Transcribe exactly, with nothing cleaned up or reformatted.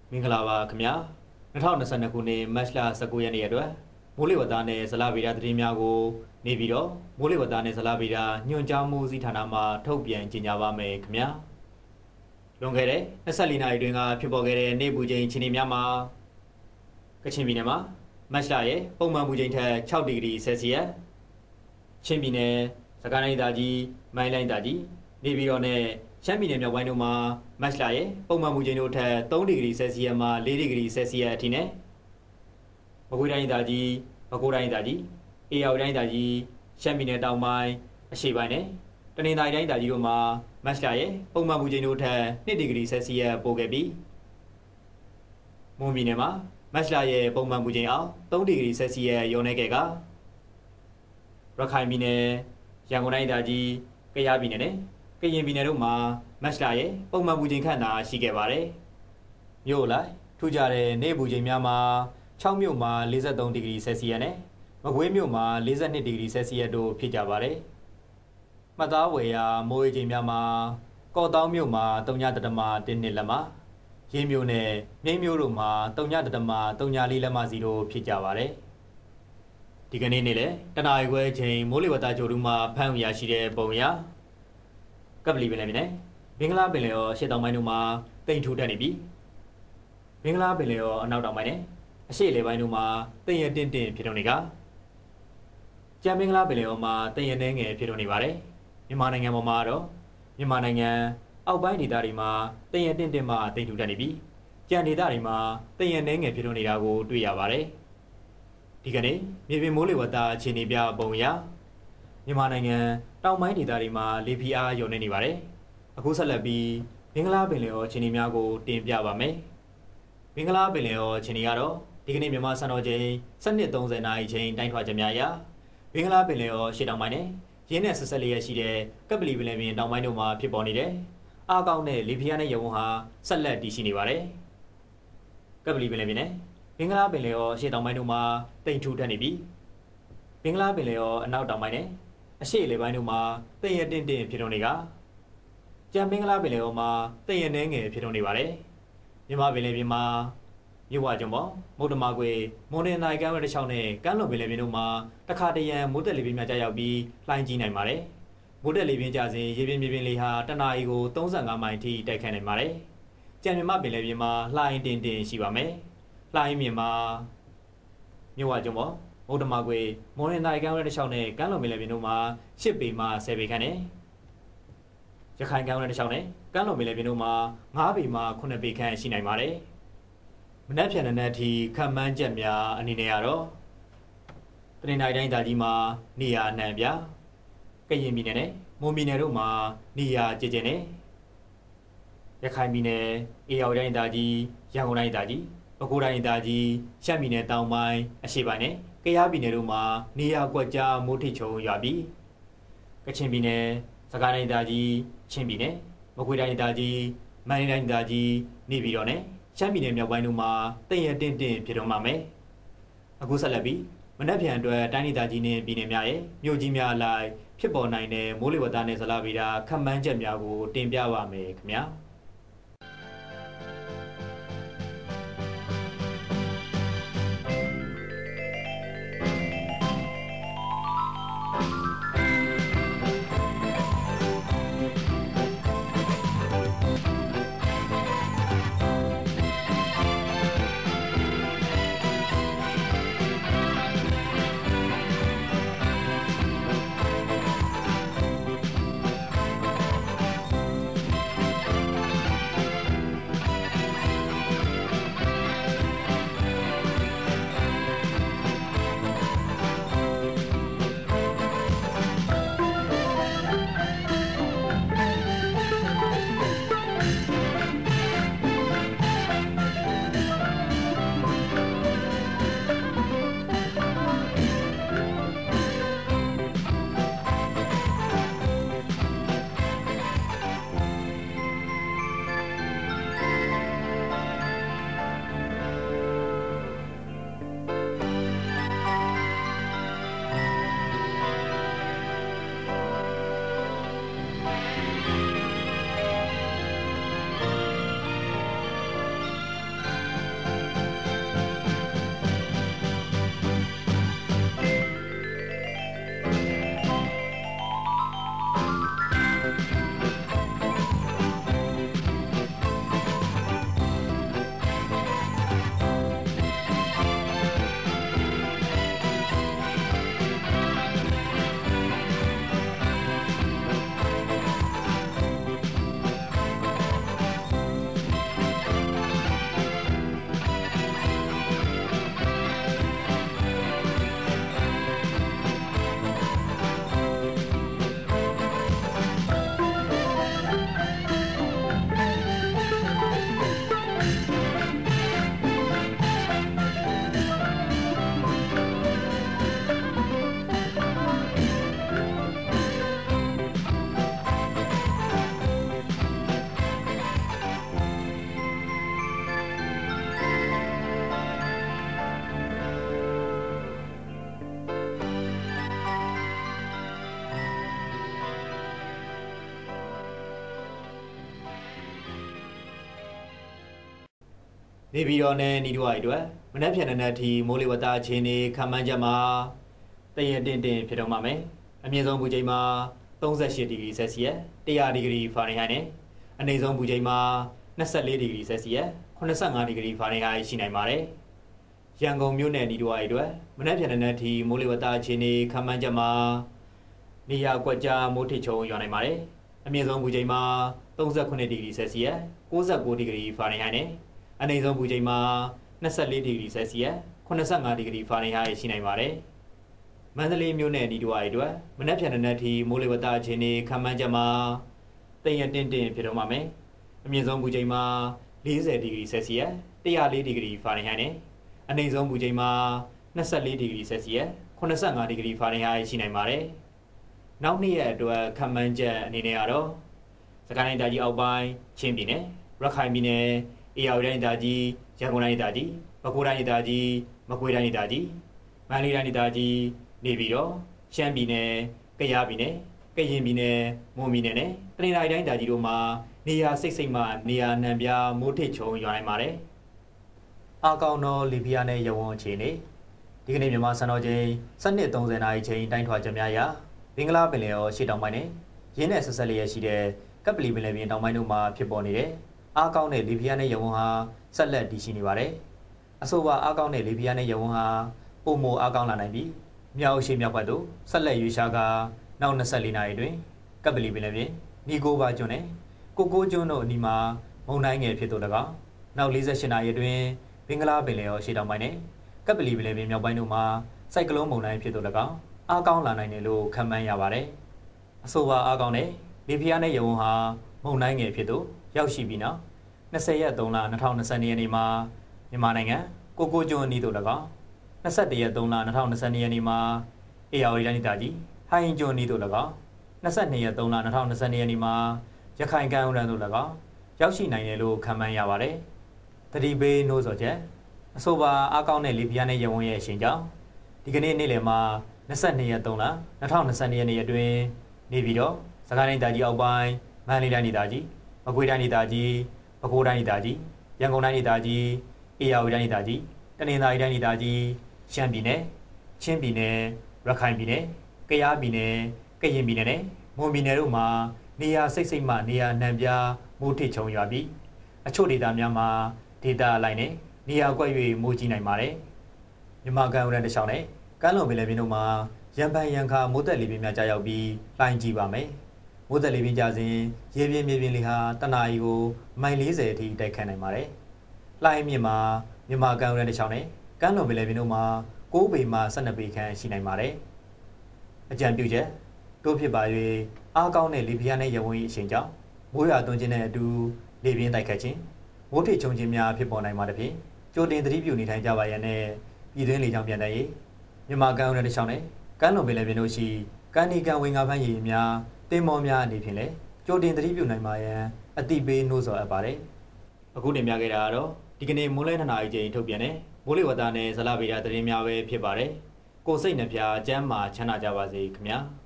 မင်္ဂလာပါခင်ဗျာ2022ခုနှစ်မတ်လ19ရက်နေ့အတွက်မိုးလေဝသနဲ့ဇလဗေဒသတင်းများကိုနေပြီးတော့မိုးလေဝသနဲ့ဇလဗေဒညွှန်ကြားမှုစီးဌာနမှထုတ်ပြန်ကြေညာပါမယ်ခင်ဗျာလွန်ခဲ့တဲ့24နာရီတွင်ကဖြစ်ပေါ်ခဲ့တဲ့နေ့ပူချိန်အခြေအနေများမှာကချင်ပြည်နယ်မှာမတ်လရဲ့ပုံမှန်ပူချိန်ထက်6ဒီဂရီဆယ်စီယပ်ချင်းပြည်နယ်စကိုင်းတိုင်းဒေသကြီးမိုင်းလိုင်းဒေသကြီးနေပြည်တော်နဲ့ရှမ်းပြည်နယ်မြောက်ပိုင်းတို့မှာမတ်လရဲ့ပုံမှန်မူချိန်တို့ထက်3ဒီဂရီဆယ်စီယပ်မှ4ဒီဂရီဆယ်စီယပ်အထိနဲ့မကွေးတိုင်းဒေသကြီးပဲခူးတိုင်းဒေသကြီးအေရဝတီတိုင်းဒေသကြီးရှမ်းပြည်နယ်တောင်ပိုင်းအရှေ့ပိုင်းနဲ့တနင်္သာရီတိုင်းဒေသကြီးတို့မှာမတ်လရဲ့ပုံမှန်မူချိန်တို့ထက်2ဒီဂရီဆယ်စီယပ်ပိုခဲ့ပြီးမွန်ပြည်နယ်မှာမတ်လရဲ့ပုံမှန်မူချိန်အောင်3ဒီဂရီဆယ်စီယပ်ရောနေခဲ့ကရခိုင်ပြည်နယ်ရန်ကုန်တိုင်းဒေသကြီးကယားပြည်နယ်နဲ့ကရင်ပြည်နယ်တို့မှာမတ်လရဲ့ပုံမှန်ပူချိန်ခန့်သာရှိခဲ့ပါတယ်။မြို့လိုက်ထူးခြားတဲ့နေ့ပူချိန်များမှာ6မြို့မှာ43ဒီဂရီဆယ်စီယပ်နဲ့မကွေးမြို့မှာ42ဒီဂရီဆယ်စီယပ်တို့ဖြစ်ကြပါတယ်။မှတ်သားဝယ်ရာမိုးရေချိန်များမှာကော့တောင်းမြို့မှာ3.1လက်မှာရင်းမြို့နဲ့မြိတ်မြို့တို့မှာ3.3လက်မစီတို့ဖြစ်ကြပါတယ်။ဒီကနေ့နေ့လေတနအီခွဲချိန်မိုးလေဝသကြိုတူမှာဖမ်းရရှိတဲ့ပုံရကပလီပင်လယ်ပြင်နဲ့ဘင်္ဂလားပင်လယ်ရောရှေ့တောင်ပိုင်းတို့မှာတိမ်ထူထပ်နေပြီးဘင်္ဂလားပင်လယ်ရောအနောက်တောင်ပိုင်းနဲ့အရှေ့လေပိုင်းတို့မှာတိမ်ရတင့်တင့်ဖြစ်နေကကြံဘင်္ဂလားပင်လယ်ရောမှာတိမ်ရနှဲငယ်ဖြစ်နေပါတယ်မြန်မာနိုင်ငံပေါ်မှာတော့မြန်မာနိုင်ငံအောက်ပိုင်းဒေသတွေမှာတိမ်ရတင့်တင့်မှတိမ်ထူထပ်နေပြီးကြံဒေသတွေမှာတိမ်ရနှဲငယ်ဖြစ်နေတာကိုတွေ့ရပါတယ်ဒီကနေ့မြေပြင်မိုးလေဝသအခြေအနေပြပုံရမြန်မာနိုင်ငံတောင်ပိုင်းဒေသတွေမှာလေဖိအားလျော့နေနေပါတယ်။အခုဆက်လက်ပြီးဘင်္ဂလားပင်လယ်အော်အခြေအနေများကိုတင်ပြပါမယ်။ဘင်္ဂလားပင်လယ်အော်အခြေအနေကတော့ဒီကနေ့မြန်မာစံတော်ချိန်စနစ်သုံးဆယ်နာရီချိန်တိုင်းထွာချက်များအရဘင်္ဂလားပင်လယ်အော်ရှေ့တောင်ပိုင်းနဲ့ရင်းနဲ့ဆက်ဆက်လျက်ရှိတဲ့ကပလီပင်လယ်ပြင်တောင်ပိုင်းတို့မှာဖြစ်ပေါ်နေတဲ့အားကောင်းတဲ့လေဖိအားနဲ့ရေဝန်ဟာဆက်လက်တည်ရှိနေပါတယ်။ကပလီပင်လယ်ပြင်နဲ့ဘင်္ဂလားပင်လယ်အော်ရှေ့တောင်ပိုင်းတို့မှာတိမ်ထူထပ်နေပြီးဘင်္ဂလားပင်လယ်အော်အနောက်တောင်ပိုင်းနဲ့အရှိလေပိုင်းတို့မှာတိမ်ရတင့်တင့်ဖြစ်နေကကြံမင်္ဂလာပင်လယ်အော်မှာတိမ်ရနှဲငယ်ဖြစ်နေပါတယ်မြန်မာပင်လယ်ပြင်မှာမြဝကျွန်းပေါ်မုတ်တမကွေမွန်နယ်နိုင်ကမ်းဝဲတစ်ချောင်းနဲ့ကမ်းလွန်ပင်လယ်ပြင်တို့မှာတခါတရံမိုးတက်လေပြင်းများကြာရောက်ပြီးလှိုင်းကြီးနိုင်ပါတယ်မိုးတက်လေပြင်းကြစဉ်ရေပြင်မြေပြင်လေဟာတနအီကို35မိုင်ထိတိုက်ခတ်နိုင်ပါတယ်ကြံမြမပင်လယ်ပြင်မှာလှိုင်းတင်တင်ရှိပါမယ်လှိုင်းမြင်မှာမြဝကျွန်းပေါ်မုတ်တမကွေမွန်နယ်နိုင်ကမ်းဝဲတစ်ချောင်းနဲ့ကမ်းလွန်ပင်လယ်ပြင်တို့မှာရှစ်ပေမှဆယ်ပေခန့်နဲ့ရခိုင်ကမ်းဝဲတစ်ချောင်းနဲ့ကမ်းလွန်ပင်လယ်ပြင်တို့မှာငါးပေမှခုနှစ်ပေခန့်ရှိနိုင်ပါတယ်မနက်ဖြန်တဲ့အထိခံမှန်းချက်များအနေနဲ့ကတော့တနင်္လာတိုင်းဒေသကြီးမှာနေရာအနှံ့ပြကရင်ပြည်နယ်နဲ့မွန်ပြည်နယ်တို့မှာနေရာကျကျနဲ့ရခိုင်ပြည်နယ်အေရဝတီတိုင်းဒေသကြီးရန်ကုန်တိုင်းဒေသကြီးပဲခူးတိုင်းဒေသကြီးရှမ်းပြည်နယ်တောင်ပိုင်းအရှေ့ပိုင်းနဲ့ကယားပြည်နယ်တို့မှာနေရာကွက်ကြားမိုးထိချုံရွာပြီးကချင်ပြည်နယ်စကိုင်းတိုင်းဒေသကြီးချင်းပြည်နယ်မကွေးတိုင်းဒေသကြီးမန္တလေးတိုင်းဒေသကြီးနေပြည်တော်နဲ့ရှမ်းပြည်နယ်မြောက်ပိုင်းတို့မှာတိမ်ရတင့်တင့်ဖြစ်တော့မှာမယ်အခုဆက်လက်ပြီးမနက်ဖြန်အတွက်တိုင်းဒေသကြီးနဲ့ပြည်နယ်များရဲ့မြို့ကြီးများအလိုက်ဖြစ်ပေါ်နိုင်တဲ့မိုးလေဝသနဲ့ဇလဗေဒခန့်မှန်းချက်များကိုတင်ပြပါမယ်ခင်ဗျာနေပြည်တော်နဲ့နီးတို့အတွက်မနက်ဖြန်တဲ့အထိမိုးလေဝသအခြေအနေခန့်မှန်းချက်မှာတရတင်တင်ဖြစ်တော့မှာမယ်အမြင့်ဆုံးပူချိန်မှာသုံးရှစ်ဒီဂရီဆယ်စီယပ်၁၀၀ဒီဂရီဖာရင်ဟိုက်နဲ့အနိမ့်ဆုံးပူချိန်မှာ၂၄ဒီဂရီဆယ်စီယပ်၈၅ဒီဂရီဖာရင်ဟိုက်ရှိနိုင်ပါတယ်ရန်ကုန်မြို့နယ်နီးတို့အတွက်မနက်ဖြန်တဲ့အထိမိုးလေဝသအခြေအနေခန့်မှန်းချက်မှာနေရာကွက်ကြားမိုးထစ်ချုံရွာနိုင်ပါတယ်အမြင့်ဆုံးပူချိန်မှာ၃၉ဒီဂရီဆယ်စီယပ်၉၉ဒီဂရီဖာရင်ဟိုက်နဲ့အနိမ့်ဆုံးပူချိန်မှာ၂၄ဒီဂရီဆယ်စီယပ်၈၅ဒီဂရီဖာရင်ဟိုက်ရှိနိုင်ပါတယ်မန္တလေးမြို့နယ်နီးတို့အတွက်မနက်ဖြန်တဲ့အထိမိုးလေဝသအခြေအနေခန့်မှန်းချက်မှာတရတင်တင်ဖြစ်တော့မှာမယ်အမြင့်ဆုံးပူချိန်မှာ၄၀ဒီဂရီဆယ်စီယပ်၁၀၄ဒီဂရီဖာရင်ဟိုက်နဲ့အနိမ့်ဆုံးပူချိန်မှာ၂၄ဒီဂရီဆယ်စီယပ်၈၅ဒီဂရီဖာရင်ဟိုက်ရှိနိုင်ပါတယ်နောက်နေ့ရက်အတွက်ခန့်မှန်းချက်အနေနဲ့ကတော့စကိုင်းတိုင်းဒေသကြီးအောက်ပိုင်းချင်းပြည်နယ်ရခိုင်ပြည်နယ်အေရဝတီတိုင်းဒေသကြီးရန်ကုန်တိုင်းဒေသကြီးပဲခူးတိုင်းဒေသကြီးမကွေးတိုင်းဒေသကြီးမန္တလေးတိုင်းဒေသကြီးနေပြည်တော်ရှမ်းပြည်နယ်ကယားပြည်နယ်ကရင်ပြည်နယ်မွန်ပြည်နယ်နဲ့တနင်္သာရီတိုင်းဒေသကြီးတို့မှာနေရာစိတ်စိတ်မှနေရာနှံပြမိုးထစ်ချုံရွာနိုင်ပါတယ်အားကောင်းသောလီဘီယာနဲ့ရဝန်းအခြေအနေဒီကနေ့မြန်မာစံတော်ချိန်စနစ်၃၀နာရီချိန်တိုင်းထွာချက်များရာဘင်္ဂလားပင်လယ်အော်ရှေ့တောင်ပိုင်းနဲ့ရင်းနဲ့ဆက်ဆက်လျက်ရှိတဲ့ကပ်ပလီပင်လယ်ပြင်တောင်ပိုင်းတို့မှာဖြစ်ပေါ်နေတဲ့အားကောင်းတဲ့လီဘီယာနဲ့ရဝန်းဟာဆက်လက်တည်ရှိနေပါတယ်အဆိုပါအားကောင်းတဲ့လီဘီယာနဲ့ရဝန်းဟာပုံမအားကောင်းလာနိုင်ပြီးမြောက်အရှေ့မြောက်ဘက်သို့ဆက်လက်ရွေ့ရှားကာနောက်၂၄နာရီတွင်ကပ်ပလီပင်လယ်ပြင်နီကိုဘာကျွန်းနဲ့ကိုကိုကျွန်းတို့အနီးမှာမုန်တိုင်းငယ်ဖြစ်သို့၎င်းနောက်၄၈နာရီတွင်ဘင်္ဂလားပင်လယ်အော်ရှေ့တောင်ပိုင်းနဲ့ကပ်ပလီပင်လယ်ပြင်မြောက်ပိုင်းတို့မှာစိုက်ကလုန်းမုန်တိုင်းဖြစ်သို့၎င်းအားကောင်းလာနိုင်တယ်လို့ခန့်မှန်းရပါတယ်အဆိုပါအားကောင်းတဲ့လီဘီယာနဲ့ရဝန်းဟာမုန်တိုင်းငယ်ဖြစ်သို့ရောက်ရှိပြီးနောက်၂၀ရက်၃လ၂၀၂၂ရက်နေ့မှာမြန်မာနိုင်ငံကိုကိုကျွန်းအနီးသို့၎င်း၂၁ရက်၃လ၂၀၂၂ရက်နေ့မှာအေရဝတီတိုင်းဒေသကြီးဟိုင်းကျွန်းအနီးသို့၎င်း၂၂ရက်၃လ၂၀၂၂ရက်နေ့မှာရခိုင်ကမ်းရိုးတန်းသို့၎င်းရောက်ရှိနိုင်တယ်လို့ခန့်မှန်းရပါတယ်သတိပေးနှိုးဆော်ချက်အဆိုပါအားကောင်းတဲ့လီဘီယာနဲ့ရဝန်းရဲ့အရှိန်ကြောင့်ဒီကနေ့နေ့လယ်မှာ၂၂ရက်၃လ၂၀၂၂ရက်နေ့အတွင်းနေပြည်တော်စကိုင်းတိုင်းဒေသကြီးအောက်ပိုင်းမန္တလေးတိုင်းဒေသကြီးမကွေးတိုင်းဒေသကြီးပဲခူးတိုင်းဒေသကြီးရန်ကုန်တိုင်းဒေသကြီးအေရဝတီတိုင်းဒေသကြီးတနင်္သာရီတိုင်းဒေသကြီးရှမ်းပြည်နယ်ချင်းပြည်နယ်ရခိုင်ပြည်နယ်ကယားပြည်နယ်ကရင်ပြည်နယ်နဲ့မွန်ပြည်နယ်တို့မှာနေရာစိတ်စိတ်မှနေရာနှံပြမိုးထစ်ချုံရွာပြီးအချို့ဒေသများမှာဒေသအလိုက်နဲ့နေရာကွက်၍မိုးကြီးနိုင်ပါတယ်မြန်မာကမ်းရိုးတန်းတစ်လျှောက်နဲ့ကမ်းလွန်ပင်လယ်ပြင်တို့မှာရံပန်ရံခါမိုးသက်လေပြင်းများကြားရောက်ပြီးလှိုင်းကြီးပါမယ်မိုးသက်လေပြင်းကြစဉ်ရေပြင်းမြေပြင်းလေဟာတနအီကိုမိုင်၄၀အထိတိုက်ခတ်နိုင်ပါတယ်လှိုင်းမြင့်မှာမြန်မာကမ်းရိုးတန်းတစ်လျှောက်နဲ့ကမ်းလွန်ပင်လယ်ပြင်တို့မှာ၉ပေမှ၁၂ပေခန့်ရှိနိုင်ပါတယ်အကြံပြုချက်တို့ဖြစ်ပါ၍အားကောင်းတဲ့လီဘီယာနဲ့ရဝန်း၏အချိန်ကြောင့်မိုးရွာသွန်းခြင်းနဲ့အတူလေပြင်းတိုက်ခတ်ခြင်းမိုးထစ်ချုံခြင်းများဖြစ်ပေါ်နိုင်မှာတစ်ဖြင့်ကြိုတင်သတိပြုနေထိုင်ကြပါရန်နဲ့ပြည်တွင်းလေကြောင်းပြန်တမ်းရေးမြန်မာကမ်းရိုးတန်းတစ်လျှောက်နဲ့ကမ်းလွန်ပင်လယ်ပြင်တို့ရှိကမ်းနီကန်ဝင်ငါဖမ်းရည်များတင်မောများအနေဖြင့်လည်းကြိုတင်သတိပြုနိုင်ပါရန်အသိပေးနှိုးဆော်အပ်ပါတယ်အခုတင်ပြခဲ့တာကတော့ဒီကနေ့မိုးလဲနှစ်နာရီချိန်ထုတ်ပြန်တဲ့မိုးလေဝသနဲ့ဇလဗေဒသတင်းများပဲဖြစ်ပါတယ်ကိုစိတ်နှပြကျမ်းမာချမ်းသာကြပါစေခင်ဗျာ